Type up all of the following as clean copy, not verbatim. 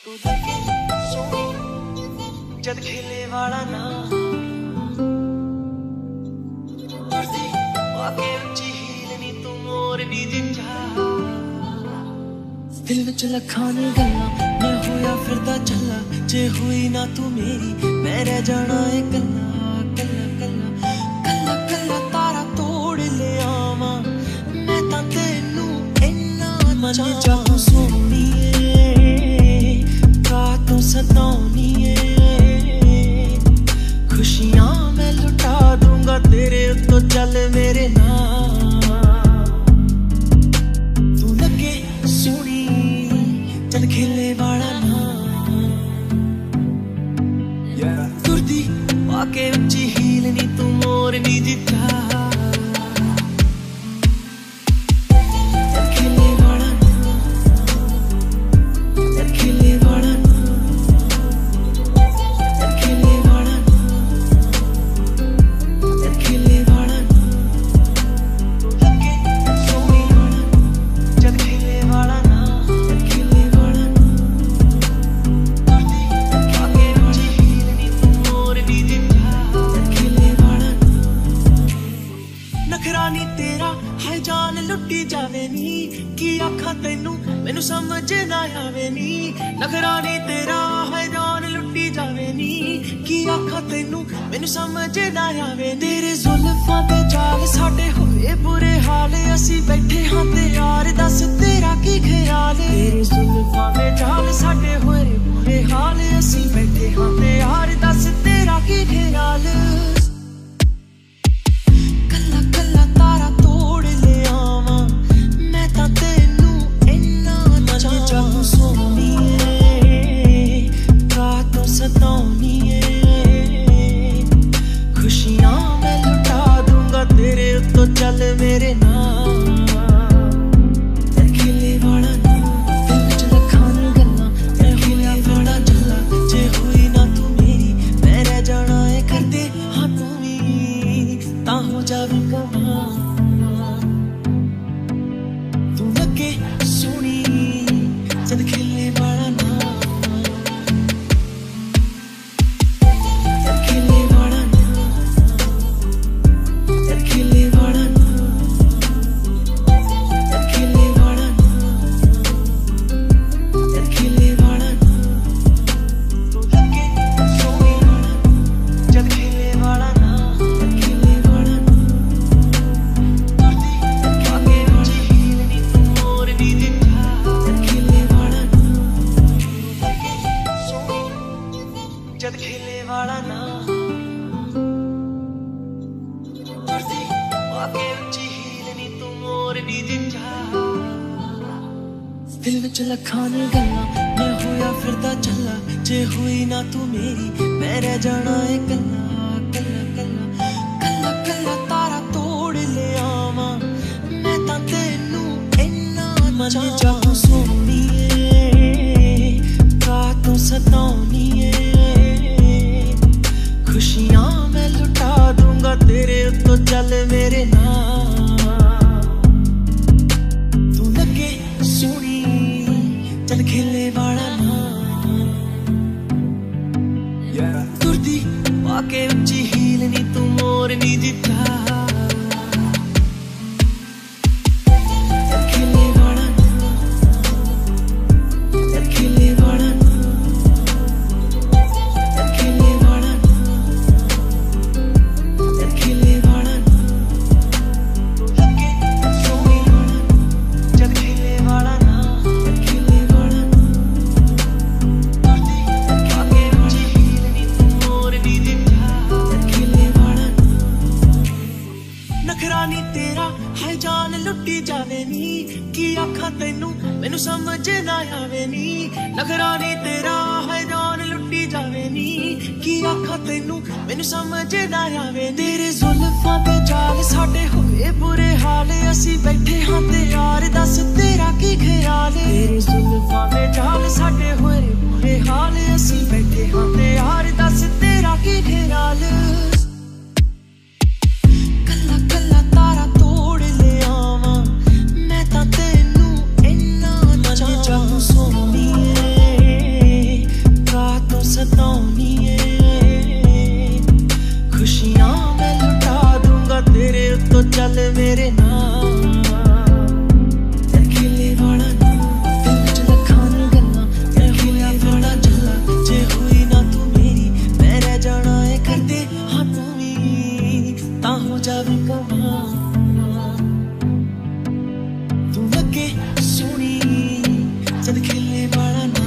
तू लगे सोनी जद खेले वाला ना तुरदी आके उच्ची हील नी तू मोर नी जिंजा दिल विच लखां नी गल्लां मैं होया फिरदा चला जे हुई ना तू मेरी मैं रह जाना है कल्ला कल्ला कल्ला कल्ला कल्ला तारा तोड़ ले आवां मैं तां तैनू इन्ना मन जाऊं सोहणीए रातों सताउणीए खुशियां मैं लुटा दूंगा तेरे उत्तों चल मेरे नाल तू लगे सोहणी चल खेले वाला ना तुरदी आके उच्ची हील नी तू मोर नी जिता नखरानी तेरा है जान लुटी जावे नी की आखा तेनू मैनू समझ ना आवे नी नखरानी तेरा है जान लुटी जावे नी की आखा तेनू मैनू समझ ना आवे तेरे जुल्फां ते जाल साडे होए बुरे हाल असी बैठे हां ते यार दस तेरा की ख्याल तेरे जुल्फां ते जाल साडे होए बुरे हाल असी बैठे हां ते यार दस तेरा की ख्याल खुशियां मैं लुटा दूंगा तेरे उत्तों चल मेरे नाल खेले वाला ना दिल विच लखां नी गल्लां मैं होया फिरदा चला जे हुई ना तू मेरी मैं रह जाना है करदे हां तू भी तां हो जावे कमाल तू लगे सोहणी चल खेले वाला ना जद खेले वाला ना तुरदी आके उच्ची हील नी तू मोर नी जिंजा दिल विच लखां नी गल्लां मैं होया फिरदा चला जे हुई ना तू मेरी मैं रह जाना है कल्ला कल्ला कल्ला कल्ला कल्ला तारा तोड़ ले आवां मैं तां तैनू इन्ना मन जाऊं सोहणीए रातों सताउणीए खुशियां मैं लुटा दूंगा तेरे उत्तों चल मेरे नाल तू लगे सोहणी चल खेले वाला ना तुरदी आके उच्ची हील नी तू मोर नी जिता नखरानी तेरा है जान लुटी जावे नी की आखा तेनू मैनू समझ ना आवे नी नखरानी तेरा है जान लुटी जावे नी की आखा तेनू मैनू समझ ना आवे तेरे जुल्फां ते जाल साडे होए बुरे हाल असी बैठे हां ते यार दस तेरा की ख्याल तेरे जुल्फां ते जाल साडे होए बुरे हाल असी बैठे हां ते यार दस तेरा की ख्याल जद खेलने वाला ना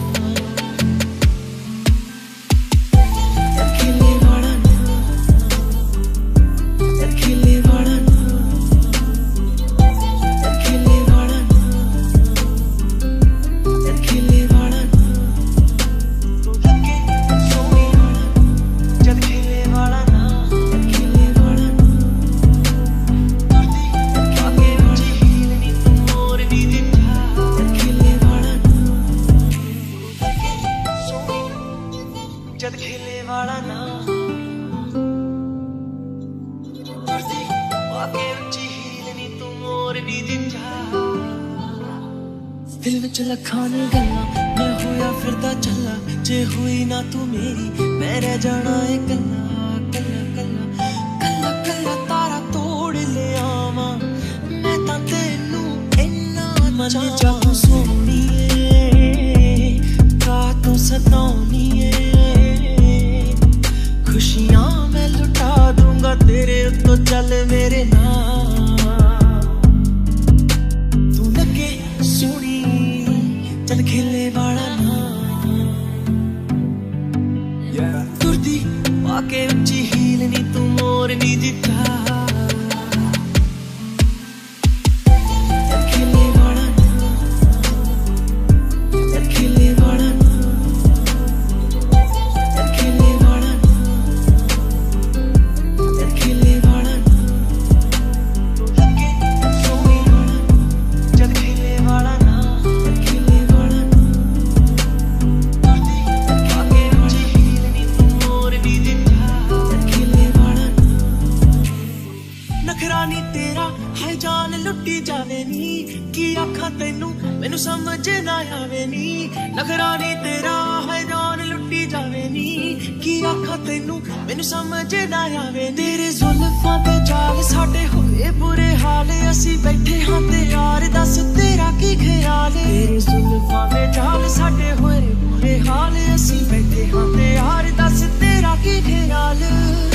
जद खेले वाला ना आके उच्ची हील नी तू मोर नी जिंजा दिल विच लखां ने गल्लां मैं होया फिरदा चला जे हुई ना तू मेरी मैं रह जाना है कल्ला कल्ला कल्ला कल्ला कल्ला तारा तोड़ ले आवां मैं तां तैनू इन्ना मन चाहूं सोहणीए का तू सताउणीए खुशियां मैं लुटा दूंगा तेरे तो चल मेरे नाल तू लगे सोनी चल खेले वाला ना तुरदी पाके उच्ची हील नी तू मोर नी जिता नखरानी तेरा है जान लुटी जावे नी की आखा तेनू मैनू समझ ना आवे नी नखरानी तेरा है जान लुटी जावे नी की आखा तेनू मैनू समझ ना आवे तेरे जुल्फां ते जाल साडे होए बुरे हाल असी बैठे हां ते यार दस तेरा की ख्याल तेरे जुल्फां ते जाल साडे होए बुरे हाल असी बैठे हां ते यार दस तेरा की ख्याल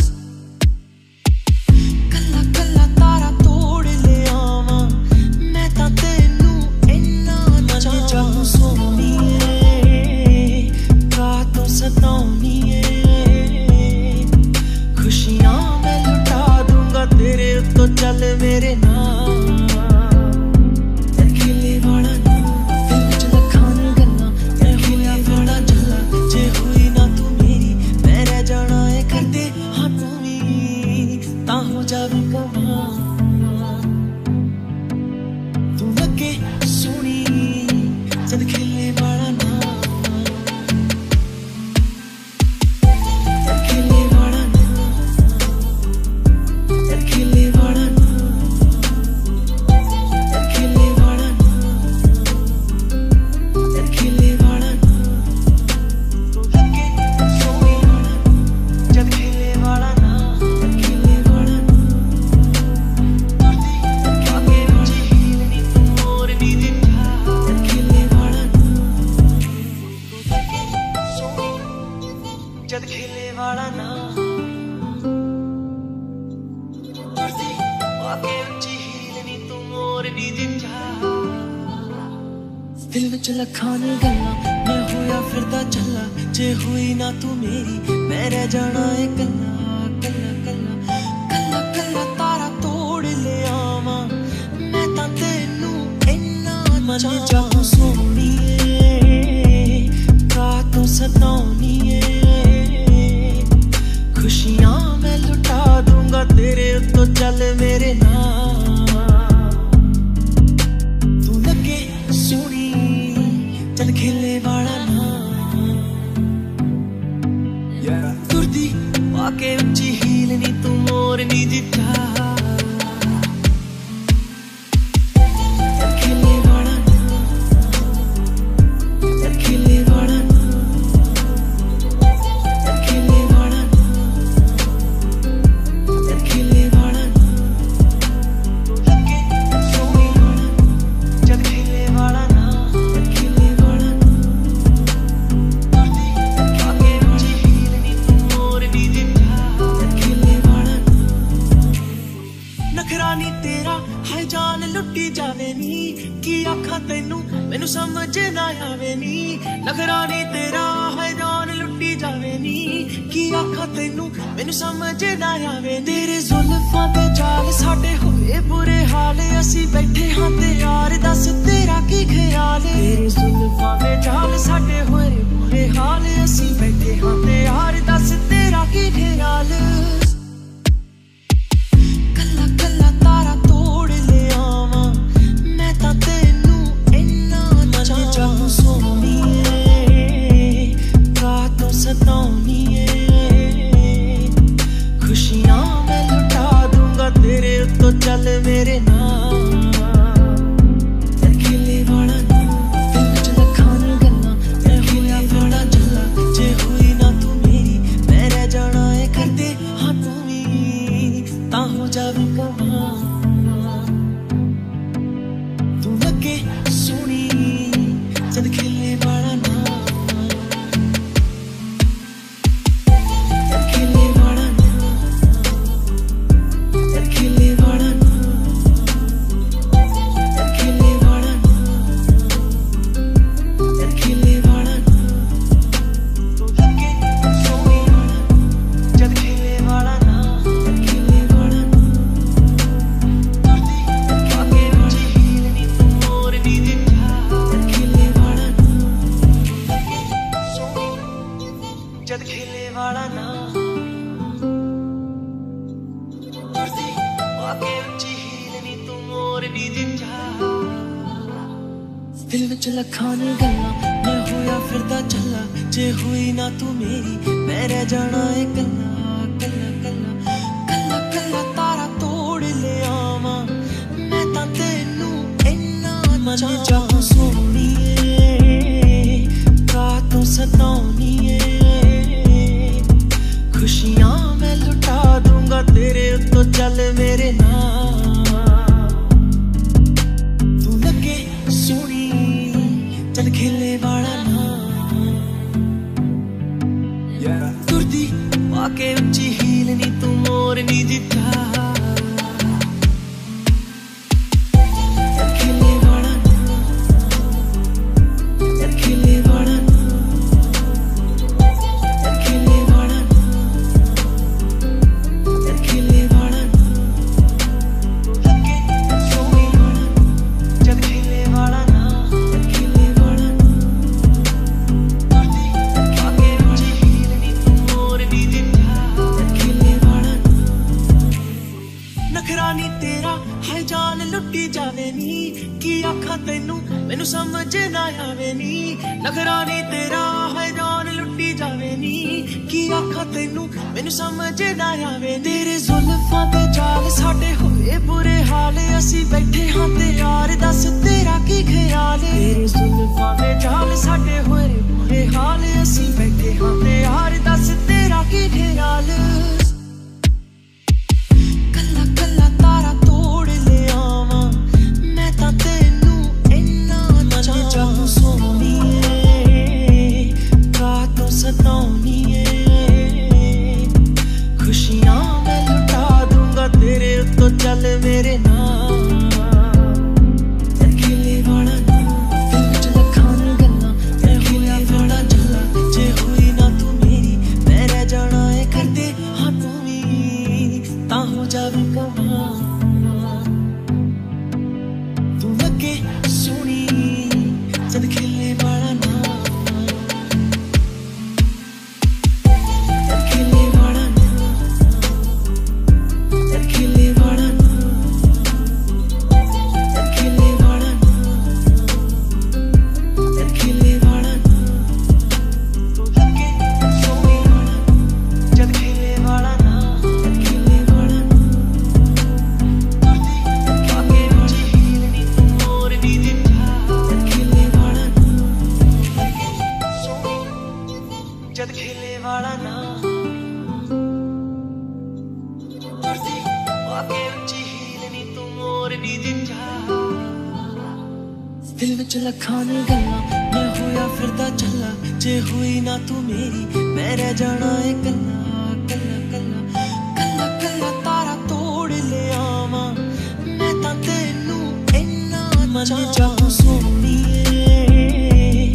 खुशियां मैं लुटा दूंगा तेरे तो चल मेरे नाल खेले वाला ना दिल विच लखां ने गल्लां मैं होया बड़ा चला जे हुई ना तू मेरी मैं रह जाना है करदे हां तू भी तां हो जावे कमाल तू लगे सोनी जद खेले वाला ना जद खेले वाला ना आके उच्ची हील नी तू मोर नी जिंजा दिल विच लखां ने गल्लां मैं होया फिरदा चला जे हुई ना तू मेरी मैं रह जाना है कल्ला कल्ला कल्ला कल्ला कल्ला तारा तोड़ ले आवां मैं तां तैनू इन्ना मन चाहूं सोहणीए का तू सताउणीए खुशियां मैं लुटा दूंगा तेरे तो चल मेरे नाल तू लगे सोनी चल खेले वाला ना तुरदी पाके उच्ची हील नी तू मोर नी जिता आवे नी नखरा नी तेरा है जान लुटी जावे नी की आखा तेनू मैनू समझ ना आवे तेरे जुल्फां ते जाल साडे होए बुरे हाल असी बैठे हां ते यार दस तेरा की ख्याल तेरे जुल्फां ते जाल साडे होए बुरे हाल असी बैठे हां ते यार दस तेरा की ख्याल कल्ला कल्ला तारा तोड़ ले आवां मैं तां तेनू इन्ना ना चाहूं सोहणीए रातों सताउणीए खुशियां मैं लुटा दूंगा तेरे उत्तों चल मेरे नाल खिले वाला ना दिल च लखां गल्लां मैं होया बड़ा झल्ला जे होई ना तू मेरी मैं रह जाना है करदे हाँ तू भी तां हो जावे कमाल तू लगे सोहणी जद खिले वाला ना खिले वाला ना खिले वाला ना खिले वाला ना खिले वाला ना तू लगे सोहणी जद खिले वाला ना खिले वाला ना आगे मुझे हील नी तू मोर नी दिखा खिले वाला ना लगे सोहणी जद खिले वाला ना आगे मुझे हील नी तू मोर नी दिखा दिल विच लखां गल्लां मैं होया फिरदा चला जे होई ना तू मेरी मैं रह जाना है कल्ला कल्ला कल्ला कल्ला कल्ला तारा तोड़ ले आवां मैं तां तेनू इन्ना ना चाहूं सोहणीए रातों सताउणीए खुशियां मैं लुटा दूंगा तेरे उत्तों चल मेरे नाल तू लगे सोहणी चल खिले वाला ना तुरदी आके उच्ची हील नी तू मोर नी दिखा खिले वाला ना खिले वाला ना खिले वाला ना खिले वाला ना तू लगे सोहणी जद खिले वाला ना खिले वाला ना तुरदी आके उच्ची हील नी तू मोर नी दिखा खिले वाला ना नखरा नी तेरा है जान लुटी जावे नी की आखा तेनू मैनू समझ ना आवे नी नखरा नी तेरा है जान लुटी जावे नी की आखा तेनू मैनू समझ ना आवे तेरे जुल्फां ते जाल साडे होए बुरे हाल असी बैठे हां ते यार दस तेरा की ख्याल तेरे जुल्फां ते जाल साडे होए बुरे हाल असी बैठे हां ते यार दस तेरा की ख्याल कल्ला कल्ला तारा तोड़ ले आवां मैं तां तेनू इन्ना ना चाहूं सोहणीए रातों सताउणीए खुशियां मैं लुटा दूंगा तेरे उत्तों चल मेरे नाल खिले वाला ना दिल च लखां गल्लां मैं होया बड़ा झल्ला जे होई ना तू मेरी मैं रह जाना है करदे हाँ तू भी तां हो जावे कमाल तू लगे सोहणी जद खिले वाला ना खिले वाला ना खिले वाला ना खिले वाला ना खिले वाला ना तू लगे सोहणी जद खिले वाला ना खिले वाला ना तुरदी आके मुझे हील नी तू मोर नी दिखा खिले वाला ना लगे सोहणी जद खिले वाला ना तुरदी आके मुझे हील नी तू मोर नी दिखा दिल विच लखां गल्लां मैं होया फिरदा चला जे होई ना तू मेरी मैं रह जाना है कल्ला कल्ला कल्ला कल्ला कल्ला तारा तोड़ ले आवां मैं तां तेनू इन्ना ना चाहूं सोहणीए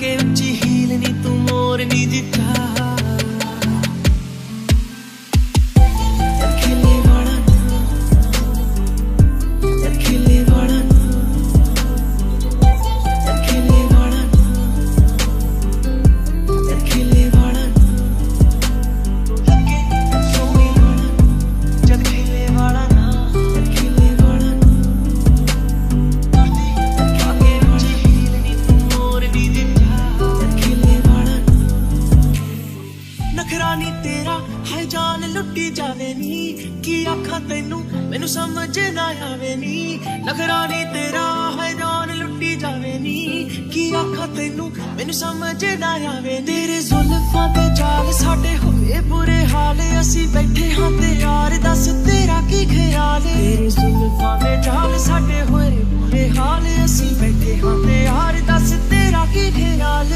पाके उच्ची हील नी तू मोरनी दी चाह नखरानी तेरा है जान लुटी जावे नी की आखा तेनू मैनू समझ ना आवे नी नखरानी तेरा है जान लुटी जावे नी की आखा तेनू मैनू समझ ना आवे तेरे जुल्फां ते जाल साडे होए बुरे हाल असी बैठे हां ते यार दस तेरा की ख्याल तेरे जुल्फां ते जाल साडे होए बुरे हाल असी बैठे हां ते यार दस तेरा की ख्याल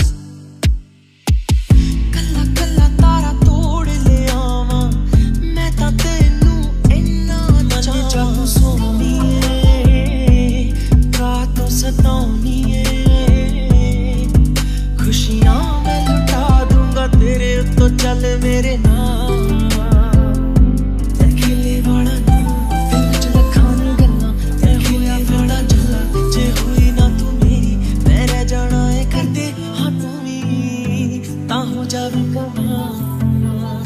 खुशियां मैं लुटा दूंगा तेरे तो चल मेरे नाम खिले वाला दिल च लखां गल्लां मैं होया बड़ा झल्ला जे हुई ना तू मेरी मैं रह जाना है करदे हाँ तू भी तां हो जावे कमाल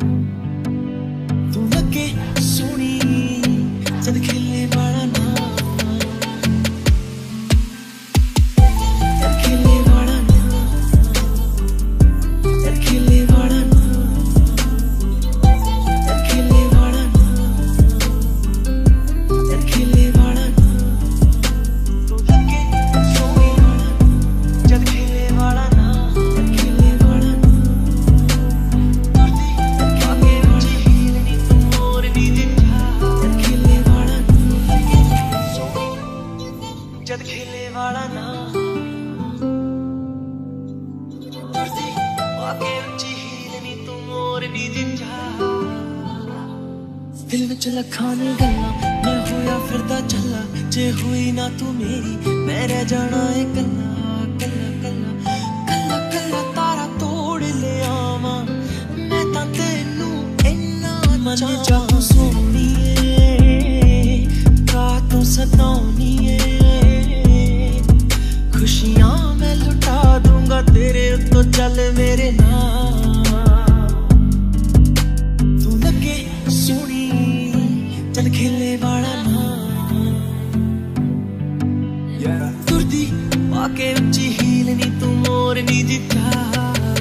तू लगे सोहनी जद खिले वाला ना जद खिले वाला ना पाके उच्ची हील नी तू मोरनी दी चाह दिल विच लखां गल्लां मैं होया फिरदा झल्ला जे हुई ना तू मेरी मैं रह जाना है कल्ला कल्ला कल्ला कल्ला कल्ला तारा तोड़ ले आवां मैं तां तैनू इन्ना मन जाऊं सोहणीए का तू सताउणीए खुशियां मैं लुटा दूंगा तेरे तो चल मेरे नाम तू लगे सोहनी चल खिले वाला ना तुरदी पाके उच्ची हील नी तू मोरनी दी चाह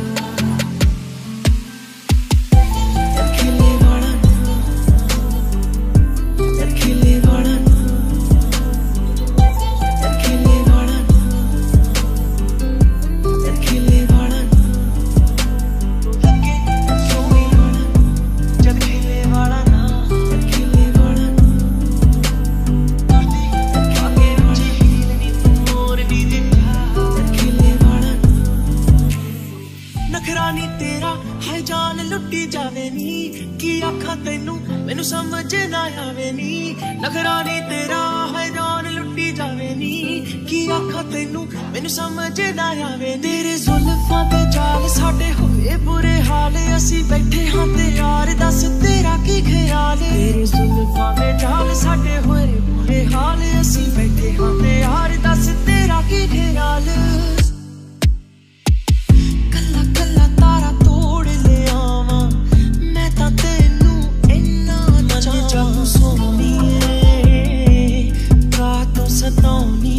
नखरानी तेरा है जान लुटी जावे नी की आखा तेनू मैनू समझ ना आवे नी नखरानी तेरा है जान लुटी जावे नी की आखा तेनू मैनू समझ ना आवे तेरे जुल्फां ते जाल साडे होए बुरे हाल असी बैठे हां ते यार दस तेरा की ख्याल तेरे जुल्फां ते जाल साडे होए बुरे हाल असी बैठे हां ते यार दस तेरा की ख्याल सोहणीए का तू सताउणी